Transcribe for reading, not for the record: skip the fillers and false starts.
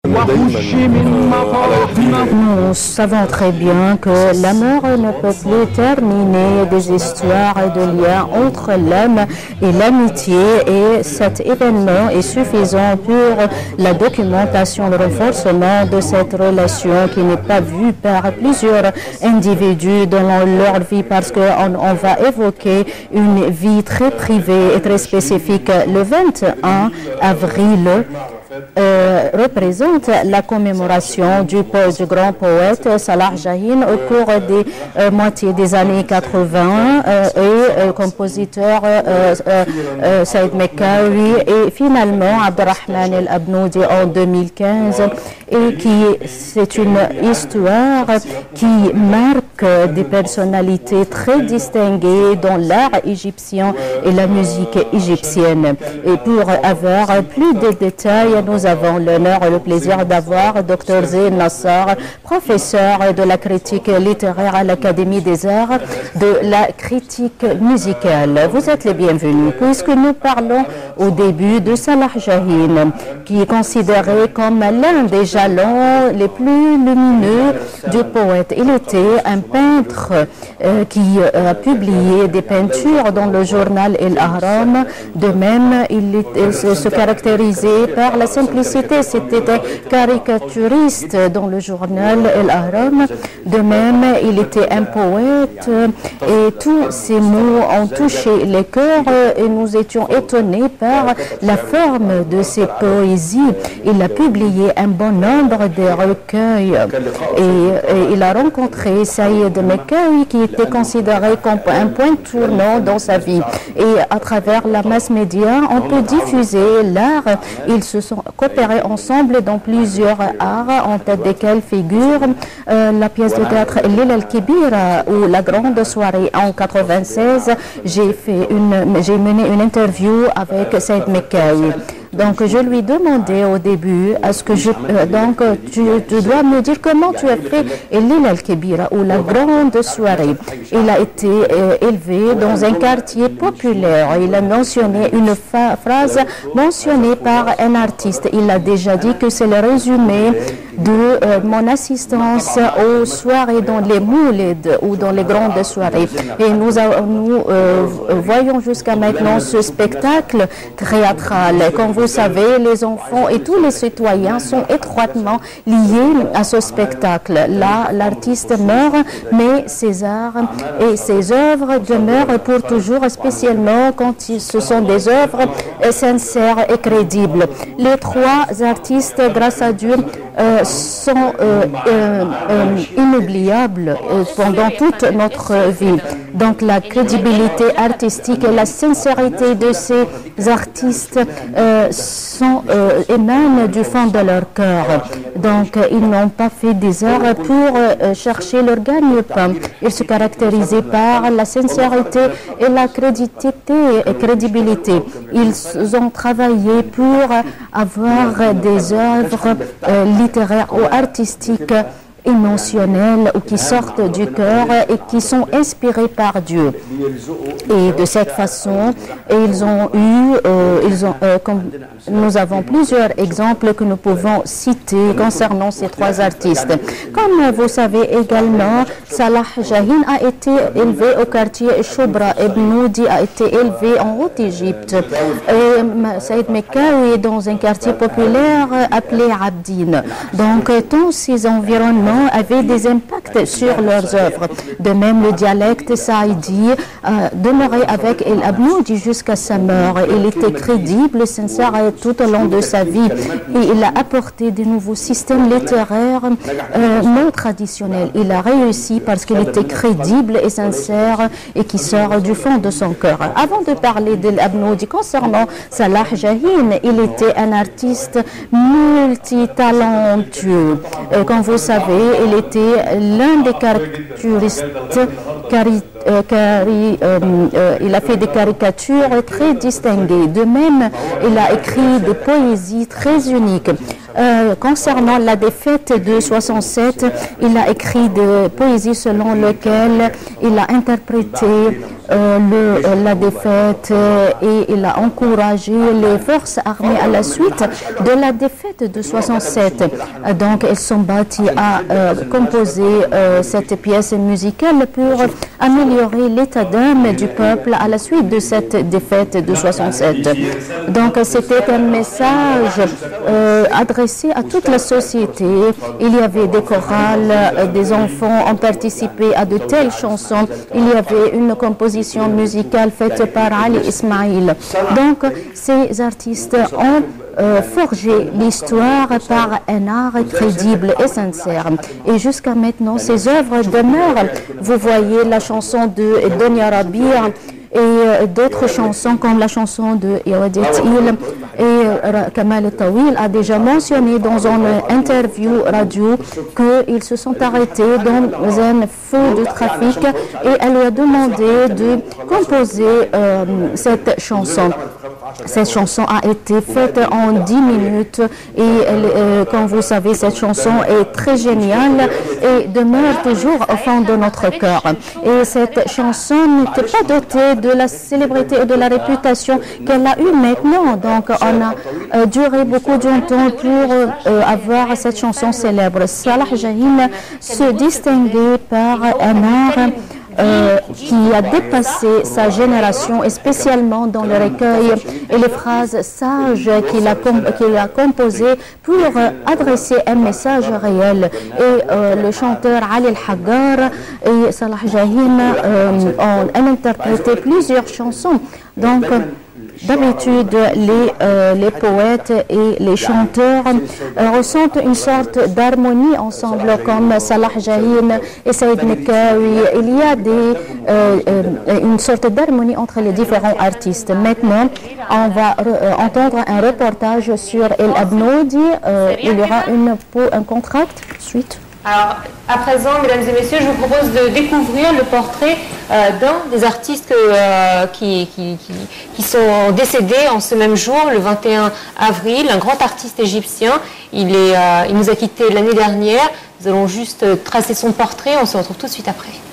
Nous savons très bien que la mort ne peut plus terminer des histoires de liens entre l'homme et l'amitié, et cet événement est suffisant pour la documentation, le renforcement de cette relation qui n'est pas vue par plusieurs individus dans leur vie, parce qu'on va évoquer une vie très privée et très spécifique. Le 21 avril représente la commémoration du grand poète Salah Jahin au cours des moitiés des années 80 et compositeur Saïd Mekkaoui et finalement Abderrahman El Abnoudi en 2015, et c'est une histoire qui marque des personnalités très distinguées dans l'art égyptien et la musique égyptienne. Et pour avoir plus de détails, nous avons l'honneur et le plaisir d'avoir Dr Zeyn Nassar, professeur de la critique littéraire à l'Académie des arts de la critique musicale. Vous êtes les bienvenus, puisque nous parlons au début de Salah Jahin, qui est considéré comme l'un des jalons les plus lumineux du poète. Il était un peintre qui a publié des peintures dans le journal El Ahram. De même, il se caractérisait par la simplicité. C'était un caricaturiste dans le journal El Ahram. De même, il était un poète et tous ces mots ont touché les cœurs et nous étions étonnés par la forme de ses poésies. Il a publié un bon nombre de recueils et il a rencontré Saïd Mekkaoui, qui était considéré comme un point tournant dans sa vie. Et à travers la mass média, on peut diffuser l'art. Ils se sont coopérés ensemble dans plusieurs arts, en tête desquels figure la pièce de théâtre Lila Al-Kibira ou la grande soirée en 96. J'ai mené une interview avec Saïd Mekkaoui. Donc, je lui demandais au début, est-ce que tu dois me dire comment tu as fait Lila Al-Kibira ou la grande soirée. Il a été élevé dans un quartier populaire. Il a mentionné une phrase mentionnée par un artiste. Il a déjà dit que c'est le résumé de mon assistance aux soirées dans les moulides ou dans les grandes soirées. Et nous voyons jusqu'à maintenant ce spectacle théâtral. Comme vous savez, les enfants et tous les citoyens sont étroitement liés à ce spectacle. Là, l'artiste meurt, mais ses arts et ses œuvres demeurent pour toujours, spécialement quand ce sont des œuvres sincères et crédibles. Les trois artistes, grâce à Dieu, sont inoubliables pendant toute notre vie. Donc la crédibilité artistique et la sincérité de ces artistes émanent du fond de leur cœur. Donc ils n'ont pas fait des arts pour chercher leur gagne-pain. Ils se caractérisaient par la sincérité et la crédibilité. Ils ont travaillé pour avoir des œuvres littéraires ou artistiques émotionnelles ou qui sortent du cœur et qui sont inspirés par Dieu. Et de cette façon, nous avons plusieurs exemples que nous pouvons citer concernant ces trois artistes. Comme vous savez également, Salah Jahin a été élevé au quartier Choubra. Ebnoudi a été élevé en Haute-Égypte. Saïd Mekkaoui dans un quartier populaire appelé Abdine. Donc, tous ces environnements avaient des impacts sur leurs œuvres. De même, le dialecte saïdi demeurait avec El Abnoudi jusqu'à sa mort. Il était crédible, sincère tout au long de sa vie. Et il a apporté de nouveaux systèmes littéraires non traditionnels. Il a réussi parce qu'il était crédible et sincère et qui sort du fond de son cœur. Avant de parler d'El Abnoudi, concernant Salah Jahin, il était un artiste multitalentueux. Comme vous savez, il était l'un des caricaturistes. Il a fait des caricatures très distinguées. De même, il a écrit des poésies très uniques. Concernant la défaite de 67, il a écrit des poésies selon lesquelles il a interprété la défaite et il a encouragé les forces armées à la suite de la défaite de 67. Donc, elles sont bâties à composer cette pièce musicale pour améliorer l'état d'âme du peuple à la suite de cette défaite de 67. Donc, c'était un message adressé à toute la société. Il y avait des chorales, des enfants ont participé à de telles chansons. Il y avait une composition musicale faite par Ali Ismail. Donc, ces artistes ont forgé l'histoire par un art crédible et sincère. Et jusqu'à maintenant, ces œuvres demeurent. Vous voyez la chanson de Donia Rabia et d'autres chansons comme la chanson de Yawadit Il et Kamal Tawil a déjà mentionné dans une interview radio qu'ils se sont arrêtés dans un feu de trafic et elle lui a demandé de composer cette chanson. Cette chanson a été faite en 10 minutes et comme vous savez, cette chanson est très géniale et demeure toujours au fond de notre cœur. Et cette chanson n'était pas dotée de la célébrité et de la réputation qu'elle a eue maintenant. Donc, on a duré beaucoup de temps pour avoir cette chanson célèbre. Salah Jahin se distinguait par un art qui a dépassé sa génération, et spécialement dans le recueil et les phrases sages qu'il a composées pour adresser un message réel. Et le chanteur Ali Al-Haggar et Salah Jahin ont interprété plusieurs chansons. Donc, d'habitude, les poètes et les chanteurs ressentent une sorte d'harmonie ensemble, comme Salah Jahin et Saïd Mekawi. Il y a une sorte d'harmonie entre les différents artistes. Maintenant, on va entendre un reportage sur El Abnoudi. Il y aura un contract suite. Alors, à présent, mesdames et messieurs, je vous propose de découvrir le portrait d'un des artistes qui sont décédés en ce même jour, le 21 avril, un grand artiste égyptien. Il nous a quittés l'année dernière. Nous allons juste tracer son portrait. On se retrouve tout de suite après.